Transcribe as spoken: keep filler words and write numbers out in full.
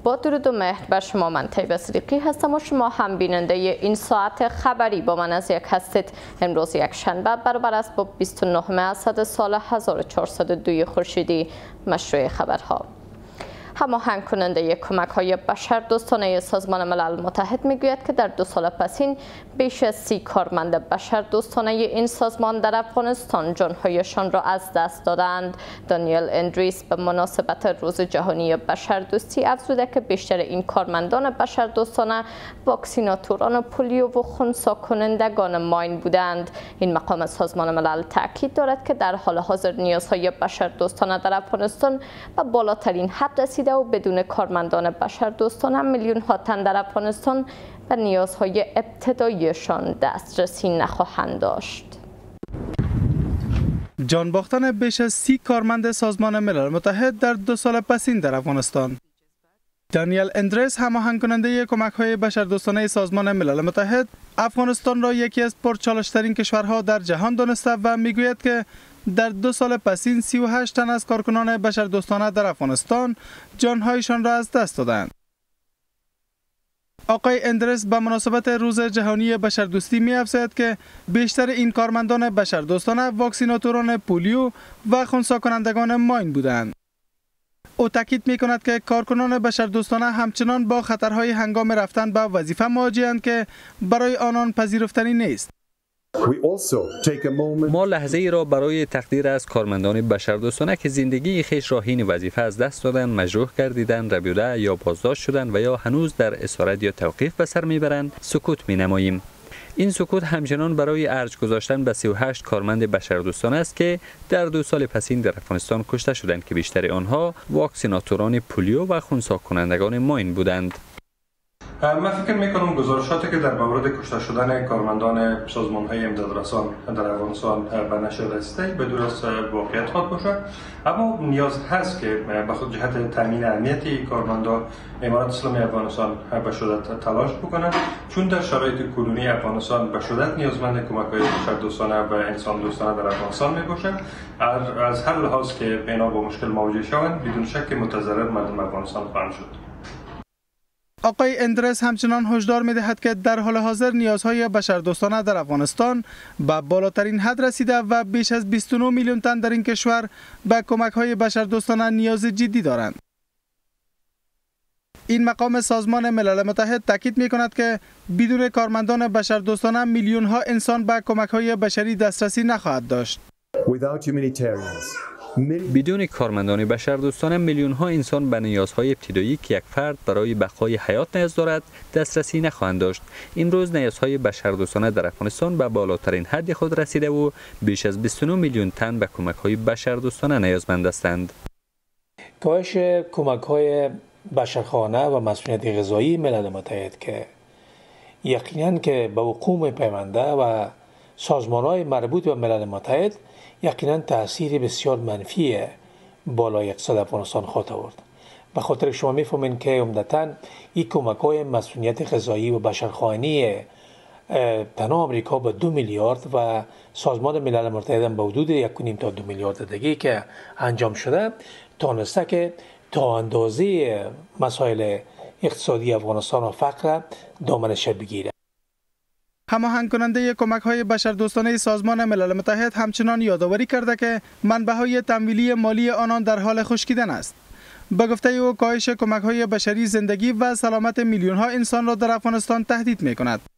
با درود و مهر بر شما، من طیبه صدیقی هستم و شما هم بیننده این ساعت خبری با من از یک هستید. امروز یک شنبه برابر است با بیست و نه اسد سال هزار و چهارصد و دو خورشیدی. مشروع خبرها. هماهنگ کننده کمک های بشردوستانه سازمان ملل متحد میگوید که در دو سال پسین بیش از سی کارمند بشردوستانه این سازمان در افغانستان جانهایشان را از دست دادند. دانیل اندریس به مناسبت روز جهانی بشردوستی افزوده که بیشتر این کارمندان بشردوستانه واکسیناتوران پولیو و خنثی کنندگان ماین بودند. این مقام سازمان ملل تاکید دارد که در حال حاضر نیازهای بشردوستانه در افغانستان به بالاترین حد رسیده و بدون کارمندان بشردوستانه میلیون ها تن در افغانستان به نیازهای ابتداییشان دسترسی نخواهند داشت. جان باختن بیش از سی کارمند سازمان ملل متحد در دو سال پسین در افغانستان. دانیل اندریس، هماهنگ کننده کمک‌های بشردوستانه سازمان ملل متحد، افغانستان را یکی از پرچالش‌ترین کشورها در جهان دانسته و میگوید که در دو سال پسین سی و هشت تن از کارکنان بشردوستانه در افغانستان جانهایشان را از دست دادند. آقای اندریس به مناسبت روز جهانی بشردوستی می‌افزاید که بیشتر این کارمندان بشردوستانه واکسیناتوران پولیو و خنثی کنندگان ماین بودند. او تاکید می‌کند که کارکنان بشردوستانه همچنان با خطرهای هنگام رفتن به وظیفه مواجه‌اند که برای آنان پذیرفتنی نیست. ما لحظه ای را برای تقدیر از کارمندان بشردوستانه که زندگی خیش را حین وظیفه از دست دادند، مجروح گردیدند، ربوده یا بازداشت شدند و یا هنوز در اسارت یا توقیف به سر میبرند سکوت می نماییم. این سکوت همچنان برای ارج گذاشتن به سی و هشت کارمند بشردوستانه است که در دو سال پسین در افغانستان کشته شدند که بیشتر آنها واکسیناتوران پولیو و خنثی کنندگان ماین بودند. من فکر میکنم گزارشاتی که در مورد کشته شدن کارمندان سازمان‌های امدادرسان در افغانستان به نشر رسیده بدون از واقعیت خود باشد، اما نیاز هست که به خود جهت تامین امنیت کارمندان امارات اسلامی افغانستان به شدت تلاش بکنند، چون در شرایط کنونی افغانستان به شدت نیازمند کمک‌های بشردوستانه و انسان دوستانه در افغانستان میباشد. از هر لحاظ که اینا با مشکل مواجه شوند بدون شک متضرر مردم افغانستان خواهند شد. آقای اندریس همچنان هشدار می‌دهد که در حال حاضر نیازهای بشردوستانه در افغانستان به بالاترین حد رسیده و بیش از بیست و نه میلیون تن در این کشور به کمک‌های بشردوستانه نیاز جدی دارند. این مقام سازمان ملل متحد تاکید می‌کند که بدون کارمندان بشردوستانه میلیون‌ها انسان به کمک‌های بشری دسترسی نخواهد داشت. بدون کارمندان بشردوستانه میلیون ها انسان به نیازهای ابتدایی که یک فرد برای بقای حیات نیاز دارد دسترسی نخواهند داشت. امروز نیازهای بشردوستانه در افغانستان به بالاترین حد خود رسیده و بیش از بیست و نه میلیون تن به کمک‌های بشردوستانه نیازمند هستند. کاهش کمک‌های بشرخانه و مسئولیت غذایی ملل متحد که یقیناً که به حقوق پیونده و سازمان‌های مربوط به ملل متحد یقینا تاثیر بسیار منفی بالای اقتصاد افغانستان خواهد آورد. به خاطر شما میفهمین که عمدتاً این کمک‌های مسئولیت غذایی و بشرخوانی تنها آمریکا به دو میلیارد و سازمان ملل متحد به حدود یک و نیم تا دو میلیارد دیگه که انجام شده تانسته که تا اندازه مسائل اقتصادی افغانستان و فقر دامنش بگیره. هماهنگ کننده کمک‌های بشردوستانه سازمان ملل متحد همچنان یادآوری کرده که منبع‌های تمویلی مالی آنان در حال خشکیدن است. به گفته او کاهش کمک‌های بشری زندگی و سلامت میلیون‌ها انسان را در افغانستان تهدید می‌کند.